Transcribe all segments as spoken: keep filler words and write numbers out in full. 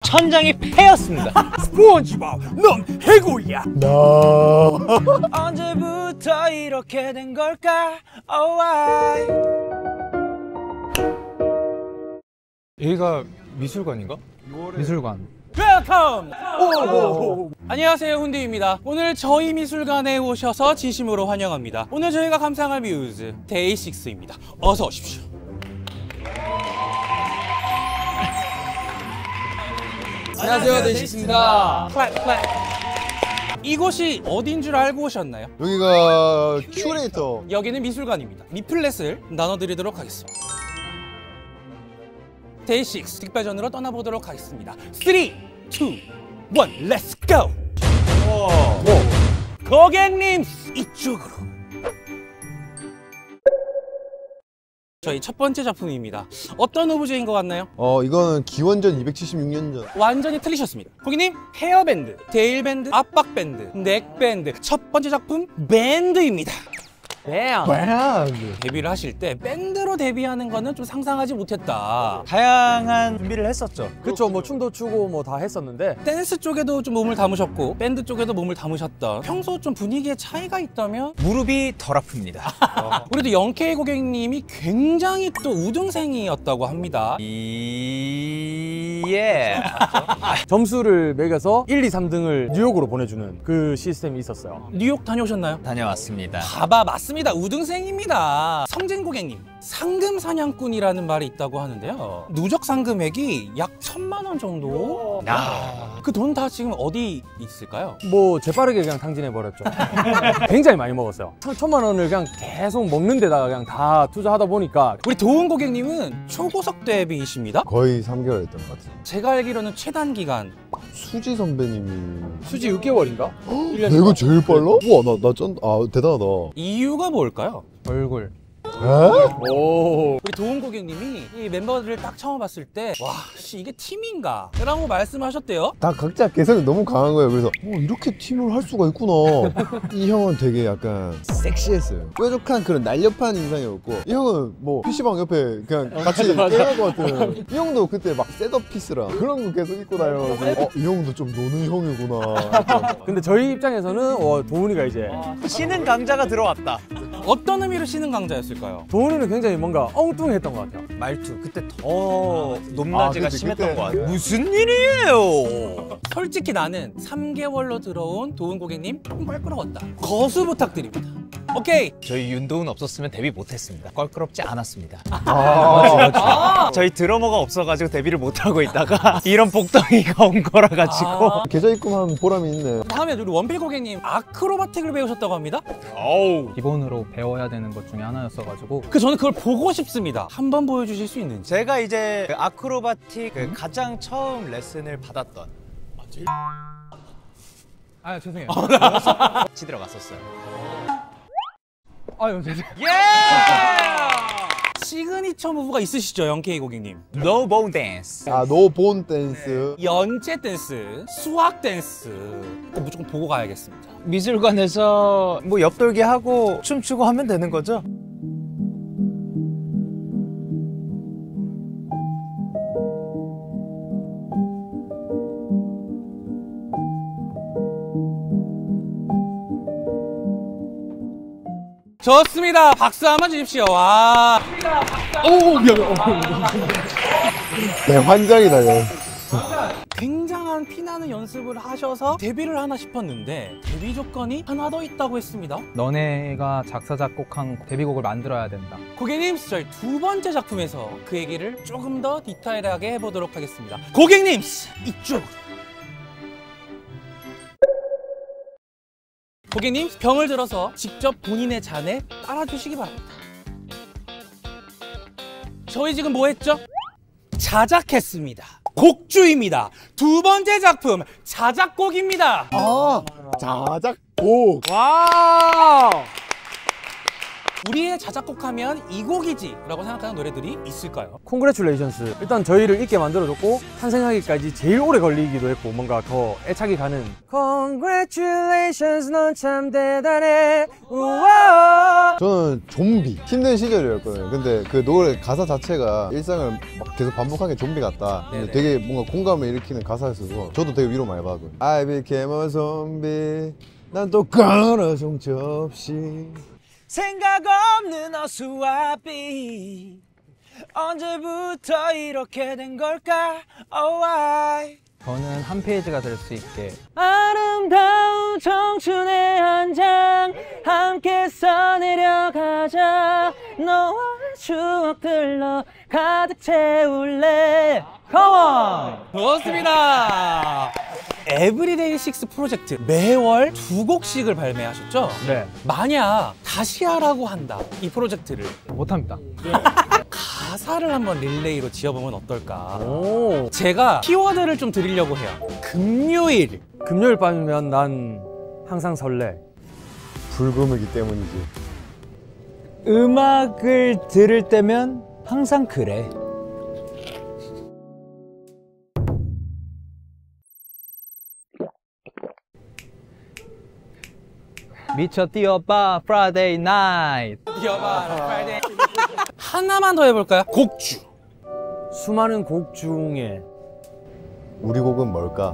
천장이 패였습니다. 스폰지밥, 넌 해골이야. No. 언제부터 이렇게 된 걸까? Oh, why? 여기가 미술관인가? 미술관. 웰컴! 안녕하세요, 훈디입니다. 오늘 저희 미술관에 오셔서 진심으로 환영합니다. 오늘 저희가 감상할 뮤즈 데이식스입니다. 어서 오십시오. 안녕하세요, 데이식스입니다. 클랩, 클랩. 이곳이 어딘 줄 알고 오셨나요? 여기가 큐레이터. 여기는 미술관입니다. 리플렛을 나눠드리도록 하겠습니다. 데이식스 뒷발전으로 떠나보도록 하겠습니다. 삼, 이, 일, 렛츠 고! 고객님, 이쪽으로. 저희 첫 번째 작품입니다. 어떤 오브제인 것 같나요? 어 이거는 기원전 이백칠십육 년 전. 완전히 틀리셨습니다. 고객님, 헤어밴드, 데일밴드, 압박밴드, 넥밴드. 첫 번째 작품, 밴드입니다. 밴드. 데뷔를 하실 때 밴드로 데뷔하는 거는 좀 상상하지 못했다. 다양한 준비를 했었죠. 그쵸, 뭐 춤도 추고 뭐 다 했었는데 댄스 쪽에도 좀 몸을 담으셨고 밴드 쪽에도 몸을 담으셨다. 평소 좀 분위기에 차이가 있다면? 무릎이 덜 아픕니다. 우리도 영케이 고객님이 굉장히 또 우등생이었다고 합니다. 이... 예. 점수를 매겨서 일, 이, 삼 등을 뉴욕으로 보내주는 그 시스템이 있었어요. 뉴욕 다녀오셨나요? 다녀왔습니다. 봐봐, 맞습니다. 우등생입니다. 성진 고객님, 상금 사냥꾼이라는 말이 있다고 하는데요. 누적 상금액이 약 천만 원 정도? 야. 그 돈 다 지금 어디 있을까요? 뭐 재빠르게 그냥 탕진해버렸죠. 굉장히 많이 먹었어요. 천만 원을 그냥 계속 먹는 데다가 그냥 다 투자하다 보니까. 우리 도훈 고객님은 초고속 데뷔이십니다. 거의 삼 개월 했던 것 같아요. 제가 알기로는 최단 기간 수지 선배님이. 수지 육 개월인가? 내가 제일 빨라? 우와 나나 쩐. 아 대단하다. 이유가 뭘까요? 얼굴. 에? 오. 우리 도훈 고객님이 이 멤버들을 딱 처음 봤을 때 와, 씨 이게 팀인가? 라고 말씀하셨대요. 다 각자 개성이 너무 강한 거예요. 그래서 어 이렇게 팀을 할 수가 있구나. 이 형은 되게 약간 섹시했어요. 뾰족한 그런 날렵한 인상이었고, 이 형은 뭐 피시방 옆에 그냥 같이 게임할 것 같은. 이 형도 그때 막 셋업 피스랑 그런 거 계속 입고 다녀가지고 어, 이 형도 좀 노는 형이구나. 근데 저희 입장에서는 어, 도훈이가 이제 신은 강자가 들어왔다. 어떤 의미로 신은 강자였을까요? 도훈이는 굉장히 뭔가 엉뚱했던 것 같아요. 말투 그때 더 높낮이가 아, 심했던 그때. 것 같아요. 무슨 일이에요? 솔직히 나는 삼 개월로 들어온 도훈 고객님 좀 껄끄러웠다. 거수 부탁드립니다. 오케이. 저희 윤도훈 없었으면 데뷔 못했습니다. 껄끄럽지 않았습니다. 아, 저희 드러머가 없어가지고 데뷔를 못하고 있다가 이런 복덩이가 온 거라 가지고. 아. 계좌 입금한 보람이 있네. 다음에 우리 원필 고객님 아크로바틱을 배우셨다고 합니다. 어우. 기본으로 배워야 되는 것 중에 하나였어가지고 그 저는 그걸 보고 싶습니다. 한번 보여주실 수 있는지. 제가 이제 그 아크로바틱 그 가장 처음 레슨을 받았던 아 죄송해요. 같이 들어갔었어요. 아유 죄송해요. 시그니처 무브가 있으시죠, 영케이 고객님? No bone dance. 아 노본 댄스. 연체 댄스, 수학 댄스. 무조건 보고 가야겠습니다. 미술관에서 뭐 옆돌기 하고 춤추고 하면 되는 거죠? 좋습니다. 박수 한번 주십시오. 와. 오 미안해. 네 환장이다 이거. 굉장한 피나는 연습을 하셔서 데뷔를 하나 싶었는데 데뷔 조건이 하나 더 있다고 했습니다. 너네가 작사 작곡한 데뷔곡을 만들어야 된다. 고객님, 저희 두 번째 작품에서 그 얘기를 조금 더 디테일하게 해보도록 하겠습니다. 고객님, 이쪽으로. 고객님, 병을 들어서 직접 본인의 잔에 따라주시기 바랍니다. 저희 지금 뭐 했죠? 자작했습니다. 곡주입니다. 두 번째 작품, 자작곡입니다. 아 자작곡. 와. 우리의 자작곡하면 이 곡이지 라고 생각하는 노래들이 있을까요? Congratulations. 일단 저희를 있게 만들어줬고 탄생하기까지 제일 오래 걸리기도 했고 뭔가 더 애착이 가는 Congratulations 넌 참 대단해. 우와. 저는 좀비 힘든 시절이었거든요. 근데 그 노래 가사 자체가 일상을 막 계속 반복하는 게 좀비 같다. 근데 네네. 되게 뭔가 공감을 일으키는 가사였어서 저도 되게 위로 많이 받았거든요. I became a zombie. 난 또 가나 정처없이. 생각 없는 어수와비 언제부터 이렇게 된 걸까? Oh, why? 저는 한 페이지가 될 수 있게 아름다운 청춘의 한 장 함께 써내려가자. 너와 추억들로 가득 채울래. Come on! 좋습니다. 에브리데이 식스 프로젝트 매월 두 곡씩을 발매하셨죠? 네. 만약 다시 하라고 한다 이 프로젝트를 못합니다. 가사를 한번 릴레이로 지어보면 어떨까? 오. 제가 키워드를 좀 드리려고 해요. 금요일. 금요일 밤이면 난 항상 설레. 불금이기 때문이지. 음악을 들을 때면 항상 그래. 미쳐 뛰어봐 Friday night. 하나만 더 해볼까요? 곡주. 수많은 곡 중에 우리 곡은 뭘까?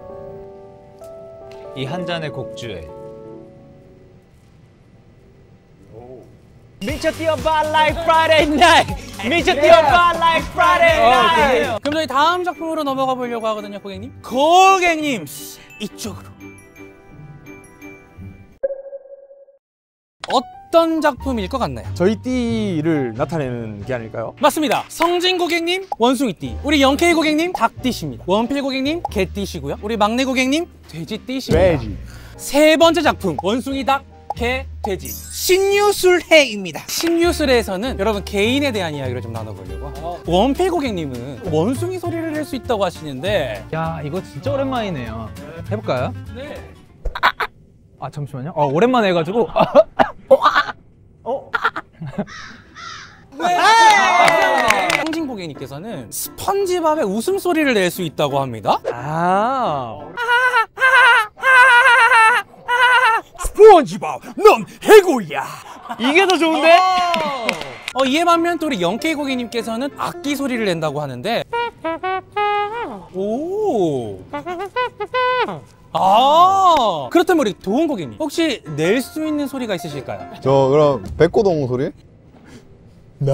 이 한 잔의 곡주에 미쳐 뛰어봐 like Friday night. 미쳐 뛰어봐 like Friday night. 그럼 저희 다음 작품으로 넘어가 보려고 하거든요, 고객님. 고객님 이쪽으로. 어떤 작품일 것 같나요? 저희 띠를 나타내는 게 아닐까요? 맞습니다. 성진 고객님 원숭이띠, 우리 영케이 고객님 닭띠십니다. 원필 고객님 개띠시고요. 우리 막내 고객님 돼지띠십니다. 돼지. 세 번째 작품 원숭이 닭 개 돼지 신유술해입니다. 신유술해에서는 여러분 개인에 대한 이야기를 좀 나눠보려고 합니다. 원필 고객님은 원숭이 소리를 낼 수 있다고 하시는데 야, 이거 진짜 오랜만이네요. 해볼까요? 네. 아, 잠시만요. 어, 오랜만에 해가지고. 성진 고객님께서는 스펀지밥의 웃음소리를 낼 수 있다고 합니다. 아. 스폰지밥, 넌 해골이야. 이게 더 좋은데? 어, 이에 반면 또 우리 영케이 고객님께서는 악기 소리를 낸다고 하는데 오. 아, 그렇다면 우리 도훈 고객님 혹시 낼 수 있는 소리가 있으실까요? 저 그럼 백고동 소리? 나.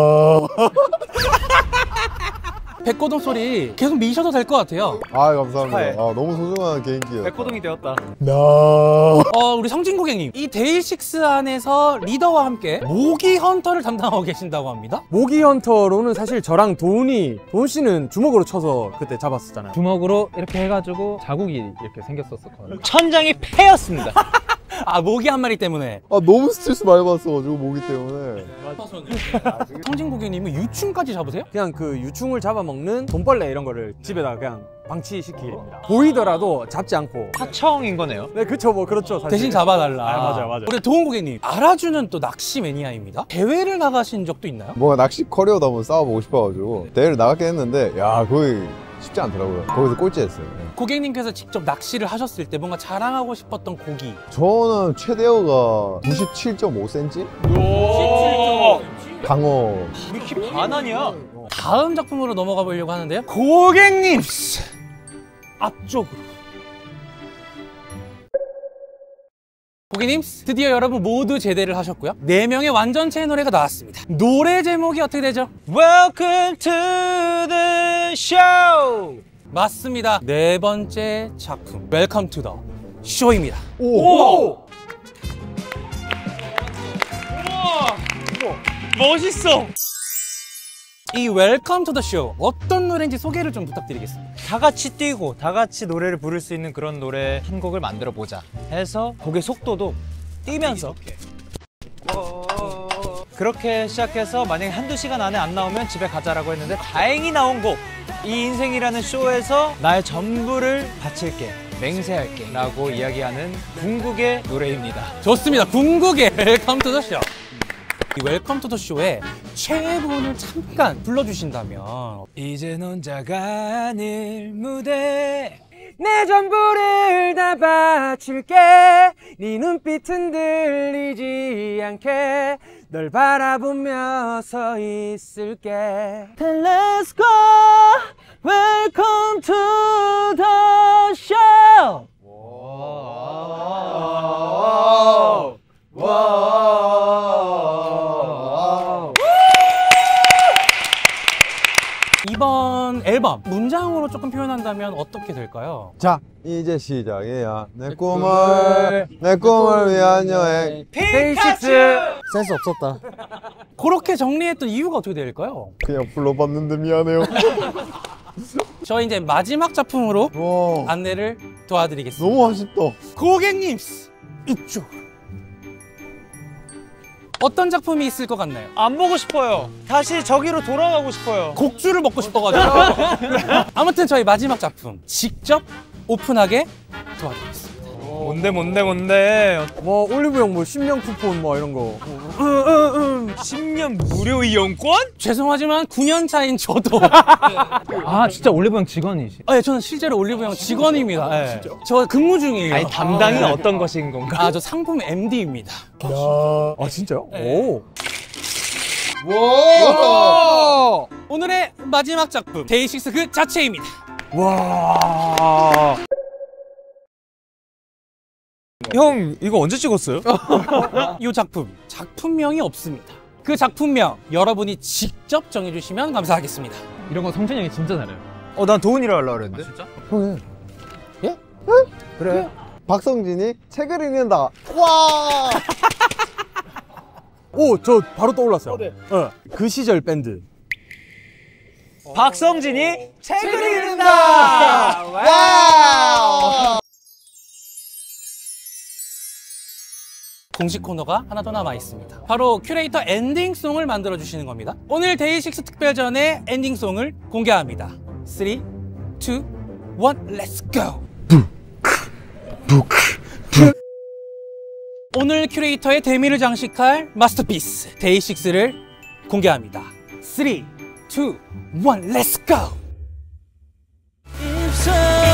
백고동 소리 계속 미셔도 될 것 같아요. 아 감사합니다. 축하해. 아 너무 소중한 개인기예요. 백호동이 되었다. 나. 어, 우리 성진 고객님 이 데이식스 안에서 리더와 함께 모기 헌터를 담당하고 계신다고 합니다. 모기 헌터로는 사실 저랑 도훈이, 도훈 씨는 주먹으로 쳐서 그때 잡았었잖아요. 주먹으로 이렇게 해가지고 자국이 이렇게 생겼었거든요. 천장이 패였습니다. 아, 모기 한 마리 때문에. 아 너무 스트레스 많이 받았어가지고 모기 때문에. 성진 고객님은 유충까지 잡으세요? 그냥 그 유충을 잡아먹는 돈벌레 이런 거를 집에다가 그냥 방치시킵니다. 보이더라도 잡지 않고. 하청인 거네요. 네, 그쵸, 뭐 그렇죠. 사실. 대신 잡아달라. 아, 맞아요, 맞아요. 우리 도훈 고객님 알아주는 또 낚시 매니아입니다. 대회를 나가신 적도 있나요? 뭔가 낚시 커리어도 한번 쌓아보고 싶어가지고 대회를 나갔긴 했는데 야 거의 쉽지 않더라고요. 거기서 꼴찌했어요. 네. 고객님께서 직접 낚시를 하셨을 때 뭔가 자랑하고 싶었던 고기. 저는 최대어가 구십칠 점 오 센티미터? 강어. 우리 키 반 아니야? 다음 작품으로 넘어가 보려고 하는데요. 고객님 앞쪽으로. 고객님 드디어 여러분 모두 제대를 하셨고요. 네 명의 완전체의 노래가 나왔습니다. 노래 제목이 어떻게 되죠? Welcome to the show. 맞습니다. 네 번째 작품 웰컴 투 더 쇼입니다. 오! 멋있어. 이 웰컴 투 더 쇼 어떤 노래인지 소개를 좀 부탁드리겠습니다. 다 같이 뛰고 다 같이 노래를 부를 수 있는 그런 노래 한 곡을 만들어 보자 해서 곡의 속도도 뛰면서 그렇게 시작해서 만약에 한두 시간 안에 안 나오면 집에 가자라고 했는데 다행히 나온 곡 이 인생이라는 쇼에서 나의 전부를 바칠게 맹세할게 라고 이야기하는 궁극의 노래입니다. 좋습니다. 궁극의 웰컴 투 더 쇼. 이 웰컴 투 더 쇼에 최애분을 잠깐 불러주신다면. 이젠 혼자가 아닐 무대 내 전부를 다 바칠게 네 눈빛 흔들리지 않게 널 바라보며 서 있을게. Let's go Welcome to the show. 이번 앨범 문장으로 조금 표현한다면 어떻게 될까요? 자, 이제 시작이야. 내 꿈을 내 꿈을 위한 여행. 데이식스. 센스 없었다. 그렇게 정리했던 이유가 어떻게 될까요? 그냥 불러봤는데 미안해요. 저희 이제 마지막 작품으로 와, 안내를 도와드리겠습니다. 너무 아쉽다. 고객님 이쪽 어떤 작품이 있을 것 같나요? 안 보고 싶어요. 다시 저기로 돌아가고 싶어요. 곡주를 먹고 싶어가지고. 아무튼 저희 마지막 작품 직접 오픈하게 도와드리겠습니다. 뭔데 뭔데 뭔데 뭐 올리브영 뭐 십 년 쿠폰 뭐 이런 거. 십 년 무료 이용권? 죄송하지만 구 년 차인 저도. 아 진짜 올리브영 직원이시. 아, 예, 저는 실제로 올리브영 직원입니다. 예. 저 근무 중이에요. 아니 담당이 어떤 것인 건가? 아, 저 상품 엠디입니다. 아 진짜요? 네. 오. 와! 오늘의 마지막 작품 데이식스 그 자체입니다. 와. 형 이거 언제 찍었어요? 이 작품 작품명이 없습니다. 그 작품명 여러분이 직접 정해주시면 감사하겠습니다. 이런 거 성준이 형이 진짜 잘해요. 어 난 도훈이라 하려고 그랬는데. 진짜? 형이 예? 그래. 박성진이 책을 읽는다. 와! 오, 저 바로 떠올랐어요. 네. 어, 그 시절 밴드. 박성진이 책을 읽는다. 와! 공식 코너가 하나 더 남아 있습니다. 바로 큐레이터 엔딩송을 만들어 주시는 겁니다. 오늘 데이식스 특별전의 엔딩송을 공개합니다. 삼, 이, 일, 렛츠 고! 오늘 큐레이터의 대미를 장식할 마스터피스 데이식스를 공개합니다. 삼, 이, 일, 렛츠 고!